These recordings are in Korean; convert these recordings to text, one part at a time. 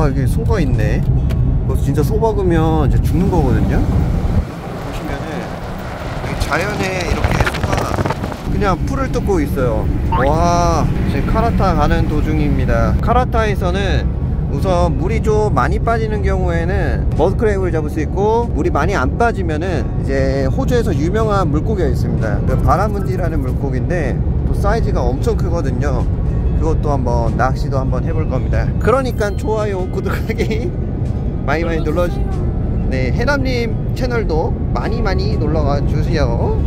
와, 여기 소가 있네. 그래서 진짜 소 먹으면 이제 죽는 거거든요. 보시면은 여기 자연에 이렇게 소가 그냥 풀을 뜯고 있어요. 와, 지금 카라타 가는 도중입니다. 카라타에서는 우선 물이 좀 많이 빠지는 경우에는 머드크랩을 잡을 수 있고, 물이 많이 안 빠지면은 이제 호주에서 유명한 물고기가 있습니다. 그 바라문디라는 물고기인데 또 사이즈가 엄청 크거든요. 그것도 한번 낚시도 한번 해볼 겁니다. 그러니까 좋아요, 구독하기 많이 눌러주세요. 네, 해남님 채널도 많이 놀러가 주세요.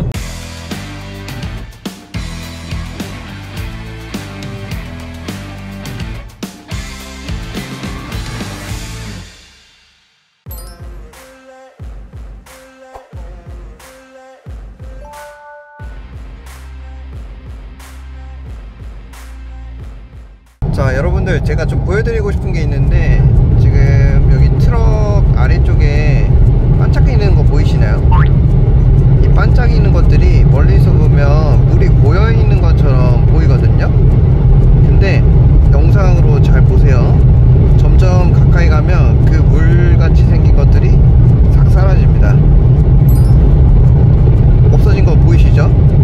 자, 여러분들 제가 좀 보여드리고 싶은 게 있는데, 지금 여기 트럭 아래쪽에 반짝이는 거 보이시나요? 이 반짝이는 것들이 멀리서 보면 물이 고여있는 것처럼 보이거든요. 근데 영상으로 잘 보세요. 점점 가까이 가면 그 물같이 생긴 것들이 싹 사라집니다. 없어진 거 보이시죠?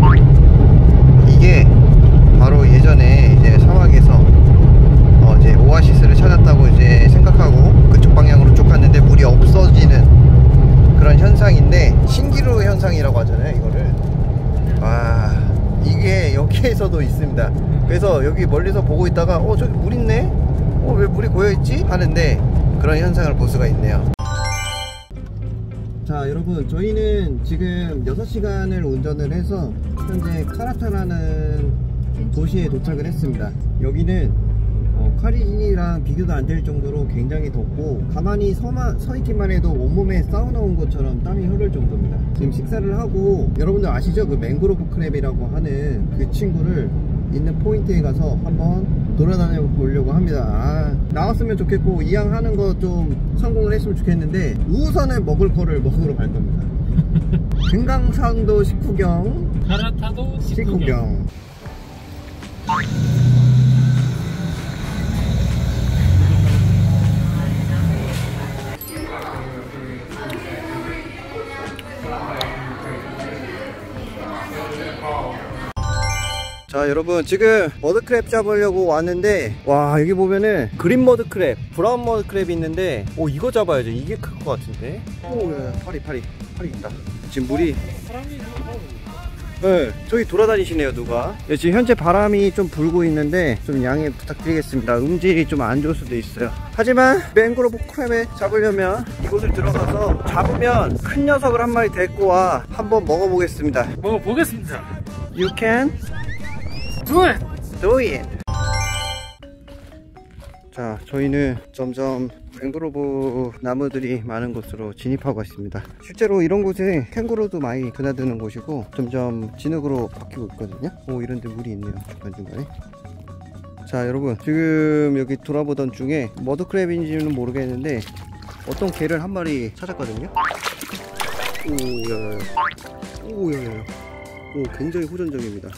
이게 바로 예전에 이제 사막에서 이제 오아시스를 찾았다고 이제 생각하고 그쪽 방향으로 쭉 갔는데 물이 없어지는 그런 현상인데, 신기루 현상이라고 하잖아요, 이거를. 와, 이게 여기에서도 있습니다. 그래서 여기 멀리서 보고 있다가 저기 물 있네? 왜 물이 고여있지? 하는데 그런 현상을 볼 수가 있네요. 자, 여러분, 저희는 지금 6시간을 운전을 해서 현재 카라타라는 도시에 도착을 했습니다. 여기는 카리진이랑 비교도 안 될 정도로 굉장히 덥고, 가만히 서 있기만 해도 온몸에 사우나 온 것처럼 땀이 흐를 정도입니다. 지금 식사를 하고, 여러분들 아시죠? 그 맹그로브 크랩이라고 하는 그 친구를 있는 포인트에 가서 한번 돌아다녀 보려고 합니다. 나왔으면 좋겠고, 이왕 하는 거 좀 성공을 했으면 좋겠는데, 우선은 먹을 거를 먹으러 갈 겁니다. 금강산도 식후경, 카라타도 식후경. 자, 여러분, 지금 머드크랩 잡으려고 왔는데, 와, 여기 보면은 그린 머드크랩, 브라운 머드크랩이 있는데, 이거 잡아야죠. 이게 클 것 같은데. 야, 팔이 있다. 지금 물이, 네, 저기 돌아다니시네요, 누가. 네, 지금 현재 바람이 좀 불고 있는데 좀 양해 부탁드리겠습니다. 음질이 좀 안 좋을 수도 있어요. 하지만 맹그로브 크랩에 잡으려면 이곳을 들어가서 잡으면 큰 녀석을 한 마리 데리고 와 한번 먹어보겠습니다. 먹어보겠습니다. You can do it! do it! 자, 저희는 점점 캥거루브 나무들이 많은 곳으로 진입하고 있습니다. 실제로 이런 곳에 캥거루도 많이 드나드는 곳이고, 점점 진흙으로 바뀌고 있거든요. 이런 데 물이 있네요, 중간중간에. 자, 여러분, 지금 여기 돌아보던 중에 머드크랩인지는 모르겠는데 어떤 개를 한 마리 찾았거든요. 오야야야. 굉장히 호전적입니다.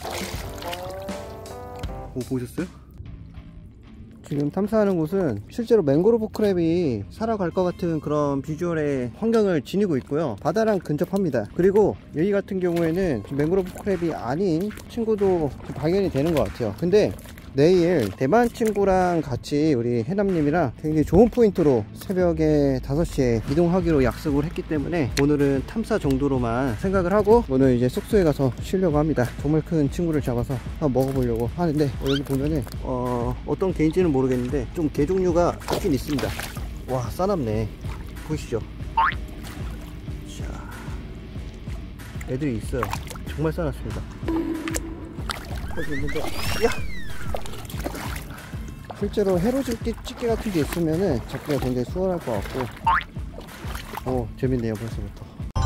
보셨어요? 지금 탐사하는 곳은 실제로 맹그로브 크랩이 살아갈 것 같은 그런 비주얼의 환경을 지니고 있고요. 바다랑 근접합니다. 그리고 여기 같은 경우에는 맹그로브 크랩이 아닌 친구도 발견이 되는 것 같아요. 근데 내일 대만 친구랑 같이 우리 해남님이랑 굉장히 좋은 포인트로 새벽에 5시에 이동하기로 약속을 했기 때문에 오늘은 탐사 정도로만 생각을 하고 오늘 이제 숙소에 가서 쉬려고 합니다. 정말 큰 친구를 잡아서 한번 먹어보려고 하는데, 여기 보면은 어떤 개인지는 모르겠는데 좀 개 종류가 있긴 있습니다. 와, 싸납네. 보이시죠? 자, 애들이 있어요. 정말 싸놨습니다. 여기 있는데, 야! 실제로 해로집게 같은 게 있으면은 잡기가 굉장히 수월할 것 같고, 재밌네요, 벌써부터.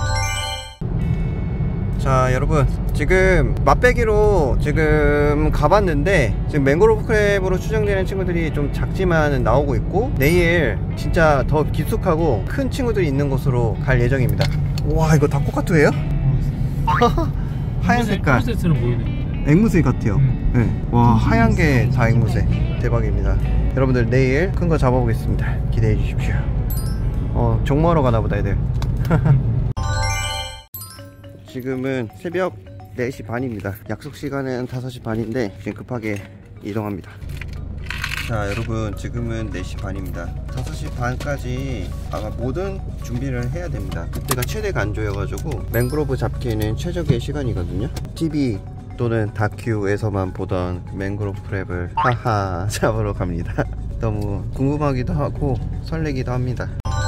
자, 여러분, 지금 맛배기로 지금 가봤는데, 지금 맹그로브 크랩으로 추정되는 친구들이 좀 작지만 나오고 있고, 내일 진짜 더 깊숙하고 큰 친구들이 있는 곳으로 갈 예정입니다. 와, 이거 다 코카투예요? 하얀 색깔. 프로세스는 보이네. 앵무새 같아요. 네. 와, 하얀 게 다 앵무새. 대박입니다. 여러분들 내일 큰 거 잡아보겠습니다. 기대해 주십시오. 종모하러 가나 보다 애들. 지금은 새벽 4시 반입니다. 약속 시간은 5시 반인데 지금 급하게 이동합니다. 자, 여러분 지금은 4시 반입니다. 5시 반까지 아마 모든 준비를 해야 됩니다. 그때가 최대 간조여가지고 맹그로브 잡기에는 최적의 시간이거든요. TV 또는 다큐에서만 보던 맹그로브 크랩을 하하 잡으러 갑니다. 너무 궁금하기도 하고 설레기도 합니다.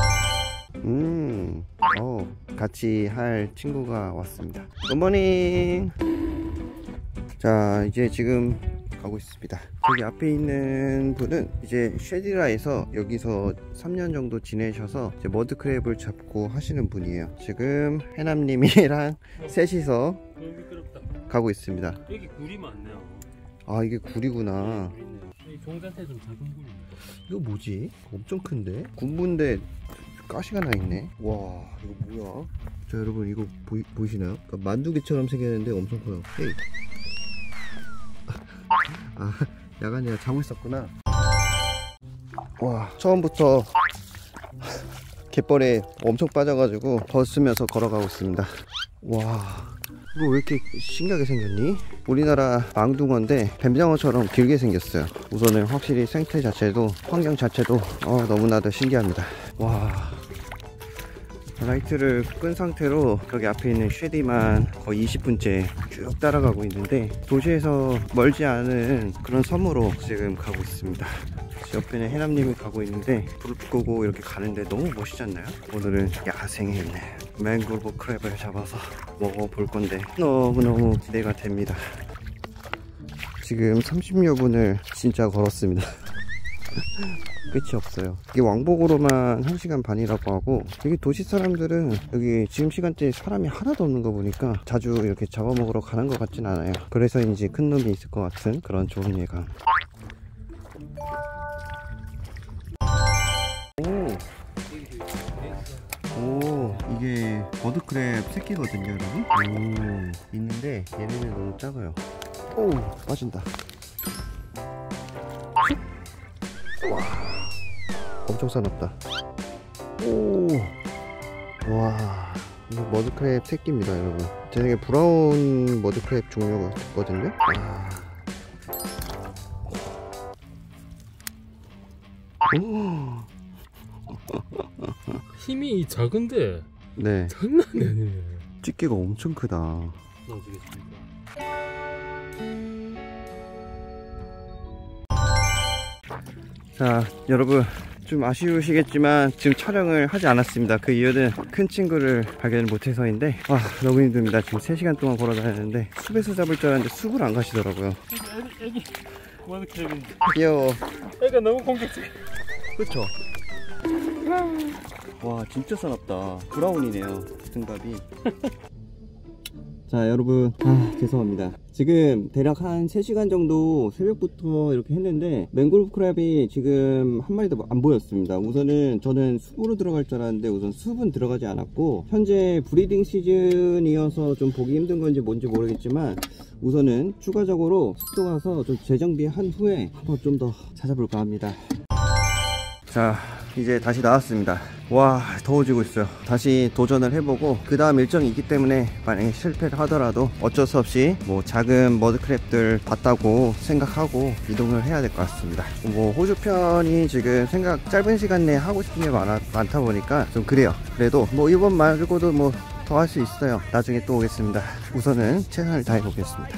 같이 할 친구가 왔습니다. 굿모닝. 자, 이제 지금 가고 있습니다. 여기 앞에 있는 분은 이제 쉐디라에서 여기서 3년 정도 지내셔서 이제 머드크랩을 잡고 하시는 분이에요. 지금 해남님이랑 셋이서 가고 있습니다. 여기 굴이 많네요. 아, 이게 굴이구나. 이 종자태 좀 작은 굴. 이거 뭐지? 엄청 큰데? 군부인데 가시가 나 있네. 와, 이거 뭐야? 자, 여러분 이거 보이시나요? 그러니까 만두개처럼 생겼는데 엄청 커요. 헤이. 아, 야간이라 자고 있었구나. 와, 처음부터 갯벌에 엄청 빠져가지고 벗으면서 걸어가고 있습니다. 와, 이거 왜 이렇게 신기하게 생겼니? 우리나라 망둥어인데 뱀장어처럼 길게 생겼어요. 우선은 확실히 생태 자체도 환경 자체도 너무나도 신기합니다. 와, 라이트를 끈 상태로 여기 앞에 있는 쉐디만 거의 20분째 쭉 따라가고 있는데 도시에서 멀지 않은 그런 섬으로 지금 가고 있습니다. 옆에는 해남님이 가고 있는데 불을 끄고 이렇게 가는데 너무 멋있지 않나요? 오늘은 야생에 있는 맹그로브 크랩을 잡아서 먹어볼 건데 너무너무 기대가 됩니다. 지금 30여 분을 진짜 걸었습니다. 끝이 없어요. 이게 왕복으로만 1시간 반이라고 하고, 여기 도시 사람들은 여기 지금 시간대에 사람이 하나도 없는 거 보니까 자주 이렇게 잡아먹으러 가는 것 같진 않아요. 그래서인지 큰 놈이 있을 것 같은 그런 좋은 예감. 오, 이게 버드크랩 새끼거든요, 여러분. 오, 있는데 얘네는 너무 작아요. 오, 빠진다. 와, 엄청 사납다. 오, 와, 이거 머드크랩 새끼입니다, 여러분. 제 생각에 브라운 머드크랩 종류가 있거든요. 오. 힘이 작은데 네, 장난이 아니네. 집게가 엄청 크다. 넣어주겠습니다. 자, 여러분 좀 아쉬우시겠지만 지금 촬영을 하지 않았습니다. 그 이유는 큰 친구를 발견을 못해서인데 너무 힘듭니다. 지금 3시간 동안 걸어 다녔는데 숲에서 잡을 줄 알았는데 숲을 안 가시더라고요. 애기 머드크랩인데 귀여워. 애가 너무 공격적이야. 그쵸? 와, 진짜 사납다. 브라운이네요, 등갑이. 자, 여러분 죄송합니다. 지금 대략 한 3시간 정도 새벽부터 이렇게 했는데 맹그로브 크랩이 지금 한 마리도 안 보였습니다. 우선은 저는 숲으로 들어갈 줄 알았는데 우선 숲은 들어가지 않았고, 현재 브리딩 시즌이어서 좀 보기 힘든 건지 뭔지 모르겠지만 우선은 추가적으로 숲도 가서 좀 재정비한 후에 한번 좀 더 찾아볼까 합니다. 자, 이제 다시 나왔습니다. 와, 더워지고 있어요. 다시 도전을 해보고 그 다음 일정이 있기 때문에 만약에 실패를 하더라도 어쩔 수 없이 뭐 작은 머드크랩들 봤다고 생각하고 이동을 해야 될 것 같습니다. 뭐 호주편이 지금 짧은 시간 내에 하고 싶은 게 많다 보니까 좀 그래요. 그래도 뭐 이번 말고도 뭐 더 할 수 있어요. 나중에 또 오겠습니다. 우선은 최선을 다해 보겠습니다.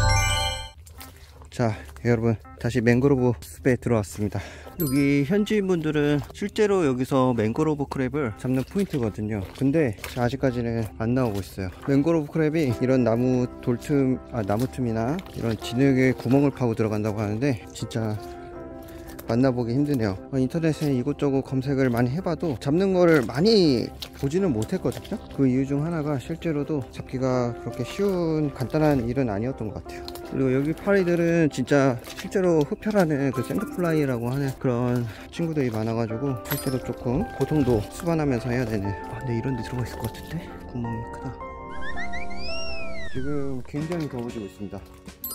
자, 여러분 다시 맹그로브 숲에 들어왔습니다. 여기 현지인분들은 실제로 여기서 맹그로브 크랩을 잡는 포인트거든요. 근데 아직까지는 안 나오고 있어요. 맹그로브 크랩이 이런 나무 틈이나 이런 진흙에 구멍을 파고 들어간다고 하는데 진짜 만나보기 힘드네요. 인터넷에 이곳저곳 검색을 많이 해봐도 잡는 거를 많이 보지는 못했거든요. 그 이유 중 하나가 실제로도 잡기가 그렇게 쉬운 간단한 일은 아니었던 것 같아요. 그리고 여기 파리들은 진짜 실제로 흡혈하는 그 샌드플라이라고 하는 그런 친구들이 많아가지고 실제로 조금 고통도 수반하면서 해야 되는. 근데 이런 데 들어가 있을 것 같은데? 구멍이 크다. 지금 굉장히 더워지고 있습니다.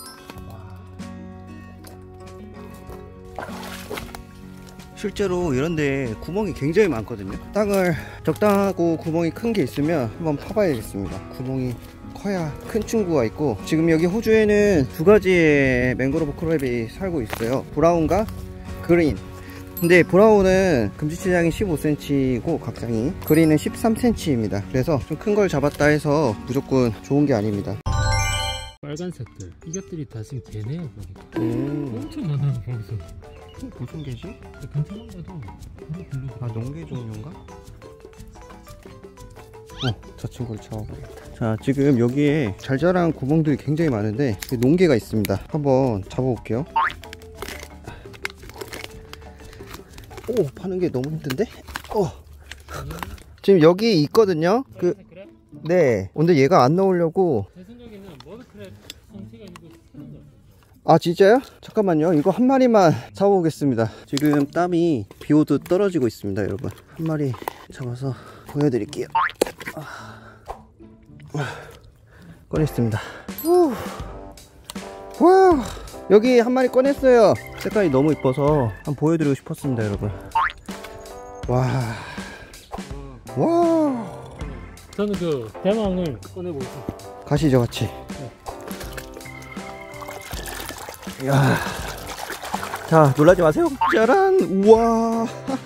실제로 이런데 구멍이 굉장히 많거든요. 땅을 적당하고 구멍이 큰 게 있으면 한번 파봐야겠습니다. 구멍이 커야 큰 친구가 있고, 지금 여기 호주에는 두 가지의 맹그로브 크랩이 살고 있어요. 브라운과 그린. 근데 브라운은 금지체장이 15cm고 각장이, 그린은 13cm입니다. 그래서 좀 큰 걸 잡았다 해서 무조건 좋은 게 아닙니다. 빨간색들 이것들이 다 지금 개네요. 보니까 엄청 많아요. 거기서 무슨 개지? 근처만 봐도 아, 농개 종류인가? 저 친구를 잡아보겠다. 자, 지금 여기에 잘 자란 구멍들이 굉장히 많은데 농개가 있습니다. 한번 잡아볼게요. 오, 파는 게 너무 힘든데? 지금 여기 있거든요. 네. 근데 얘가 안 나오려고. 제 생각에는 머드크랩 성체가 있는 거 찾는 거. 아, 진짜요? 잠깐만요. 이거 한 마리만 잡아보겠습니다. 지금 땀이 비 오듯 떨어지고 있습니다, 여러분. 한 마리 잡아서 보여드릴게요. 꺼냈습니다. 와, 여기 한 마리 꺼냈어요. 색깔이 너무 이뻐서 한번 보여드리고 싶었습니다, 여러분. 와, 저는 그 대망을 꺼내보겠습니다. 가시죠, 같이. 이야. 자, 놀라지 마세요. 짜란! 우와.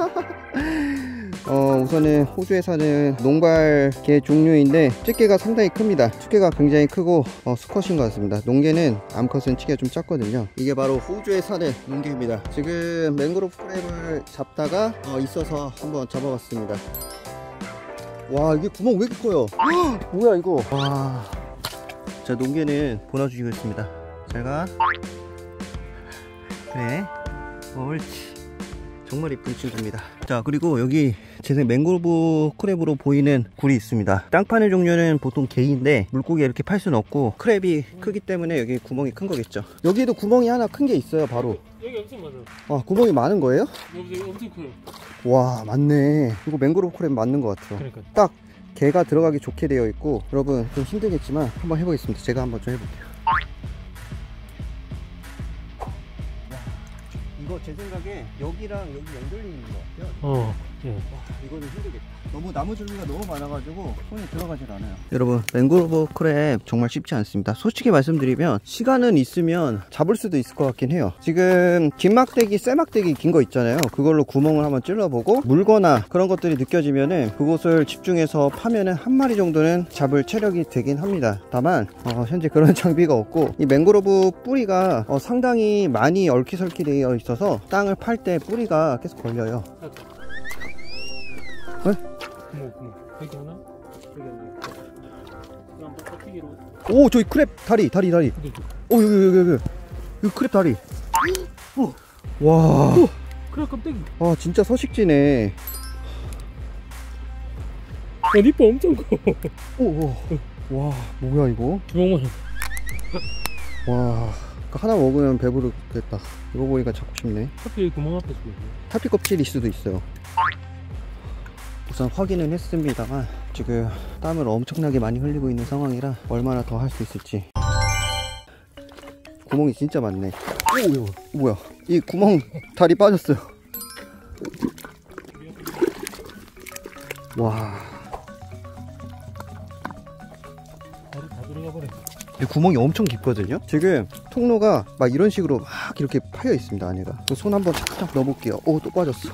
우선은 호주에 사는 농발개 종류인데 집게가 상당히 큽니다. 집게가 굉장히 크고 수컷인 것 같습니다. 농개는 암컷은 치기가 좀 작거든요. 이게 바로 호주에 사는 농개입니다. 지금 맹그로브 크랩을 잡다가 있어서 한번 잡아봤습니다. 와, 이게 구멍 왜 이렇게 커요? 뭐야 이거. 와. 자, 농개는 보내주시겠습니다. 제가 그래, 옳지. 정말 이쁜 친구입니다. 자, 그리고 여기 제 맹그로브 크랩으로 보이는 굴이 있습니다. 땅 파는 종류는 보통 개인데 물고기 이렇게 팔 수는 없고 크랩이 크기 때문에 여기 구멍이 큰 거겠죠. 여기도 구멍이 하나 큰 게 있어요. 바로 여기 엄청 많아요. 아, 구멍이 많은 거예요? 여기 엄청 커요. 와, 맞네. 이거 맹그로브 크랩 맞는 것 같아요. 그러니까 딱 개가 들어가기 좋게 되어 있고. 여러분 좀 힘들겠지만 한번 해보겠습니다. 제가 한번 좀 해볼게요. 이거 제 생각에 여기랑 여기 연결이 있는 것 같아요. 예. 와, 이거는 힘들겠다. 너무 나무 줄기가 너무 많아가지고 손이 들어가질 않아요. 여러분, 맹그로브 크랩 정말 쉽지 않습니다. 솔직히 말씀드리면 시간은 있으면 잡을 수도 있을 것 같긴 해요. 지금 긴 막대기, 쇠 막대기 긴 거 있잖아요. 그걸로 구멍을 한번 찔러보고 물거나 그런 것들이 느껴지면은 그곳을 집중해서 파면은 한 마리 정도는 잡을 체력이 되긴 합니다. 다만 현재 그런 장비가 없고, 이 맹그로브 뿌리가 상당히 많이 얽히설키 되어 있어서 땅을 팔 때 뿌리가 계속 걸려요. 네? 구멍. 여기 하나? 여기 하나. 그럼 버티기로. 오, 저기 크랩 다리. 오, 여기 크랩 다리. 와. 그래, 깜짝이. 아, 진짜 서식지네. 니뽀 엄청 커. 오. 와, 뭐야 이거? 주먹만. 와, 하나 먹으면 배부르겠다. 이거 보니까 잡고 싶네. 하필 구멍 앞에 주고. 탈피 껍질일 수도 있어요. 우선 확인은 했습니다만 지금 땀을 엄청나게 많이 흘리고 있는 상황이라 얼마나 더 할 수 있을지. 구멍이 진짜 많네. 오, 뭐야, 이 구멍 다리 빠졌어요. 와, 다리 다 들어가 버려. 이 구멍이 엄청 깊거든요. 지금 통로가 막 이런 식으로 막 이렇게 파여 있습니다, 안에가. 손 한번 착착 넣어볼게요. 오, 또 빠졌어.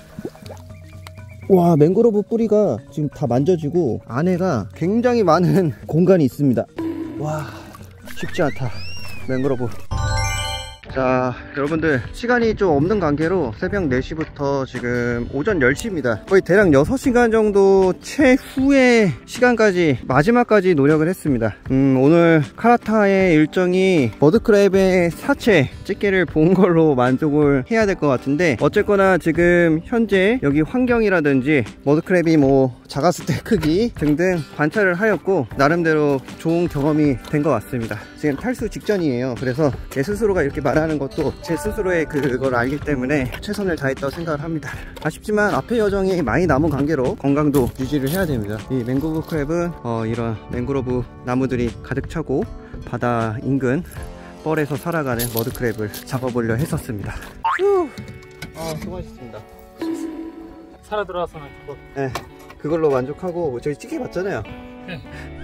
와, 맹그로브 뿌리가 지금 다 만져지고 안에가 굉장히 많은 공간이 있습니다. 와, 쉽지 않다, 맹그로브. 자, 여러분들 시간이 좀 없는 관계로 새벽 4시부터 지금 오전 10시입니다 거의 대략 6시간 정도 최후의 시간까지, 마지막까지 노력을 했습니다. 오늘 카라타의 일정이 머드크랩의 사체 집게를 본 걸로 만족을 해야 될 것 같은데, 어쨌거나 지금 현재 여기 환경이라든지 머드크랩이 뭐 작았을 때 크기 등등 관찰을 하였고 나름대로 좋은 경험이 된 것 같습니다. 지금 탈수 직전이에요. 그래서 제 스스로가 이렇게 말하는 것도 제 스스로의 그걸 알기 때문에 최선을 다했다고 생각을 합니다. 아쉽지만 앞에 여정이 많이 남은 관계로 건강도 유지를 해야 됩니다. 이 맹그로브 크랩은 이런 맹그로브 나무들이 가득 차고 바다 인근 뻘에서 살아가는 머드크랩을 잡아보려 했었습니다. 수고하셨습니다. 살아 들어와서는 그거. 네, 그걸로 만족하고 저희 찌개 봤잖아요. 네.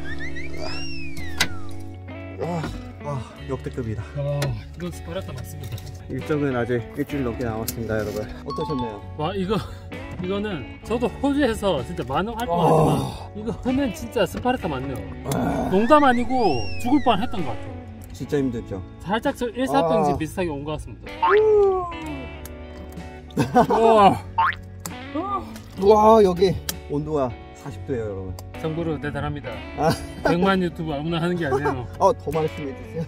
와, 역대급이다. 이건 스파르타 맞습니다. 일정은 아직 일주일 넘게 남았습니다, 여러분. 어떠셨나요? 와, 이거는 저도 호주에서 진짜 많은 활동하지만 이거는 진짜 스파르타 맞네요. 농담 아니고 죽을 뻔 했던 것 같아요. 진짜 힘들죠? 살짝 저 일사병지 비슷하게 온 것 같습니다. 와, 여기 온도가 40도예요, 여러분. 정보로 대단합니다. 100만 유튜브 아무나 하는 게 아니에요. 더 말씀해주세요.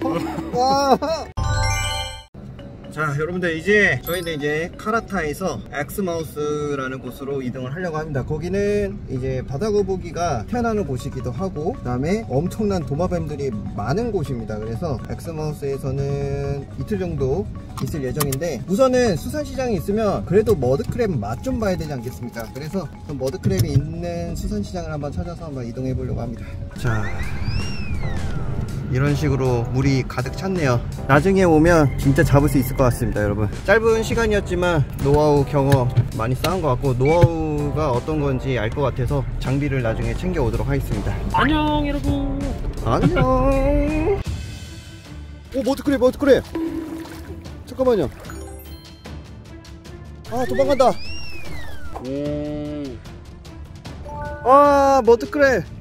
자, 여러분들 이제 저희는 이제 카라타에서 엑스마우스라는 곳으로 이동을 하려고 합니다. 거기는 이제 바다거북이가 태어나는 곳이기도 하고, 그 다음에 엄청난 도마뱀들이 많은 곳입니다. 그래서 엑스마우스에서는 이틀 정도 있을 예정인데, 우선은 수산시장에 있으면 그래도 머드크랩 맛 좀 봐야 되지 않겠습니까? 그래서 머드크랩이 있는 수산시장을 한번 찾아서 한번 이동해 보려고 합니다. 자, 이런 식으로 물이 가득 찼네요. 나중에 오면 진짜 잡을 수 있을 것 같습니다, 여러분. 짧은 시간이었지만 노하우 경험 많이 쌓은 것 같고, 노하우가 어떤 건지 알 것 같아서 장비를 나중에 챙겨 오도록 하겠습니다. 안녕 여러분. 안녕. 오, 머드크랩. 잠깐만요. 도망간다. 머드크랩.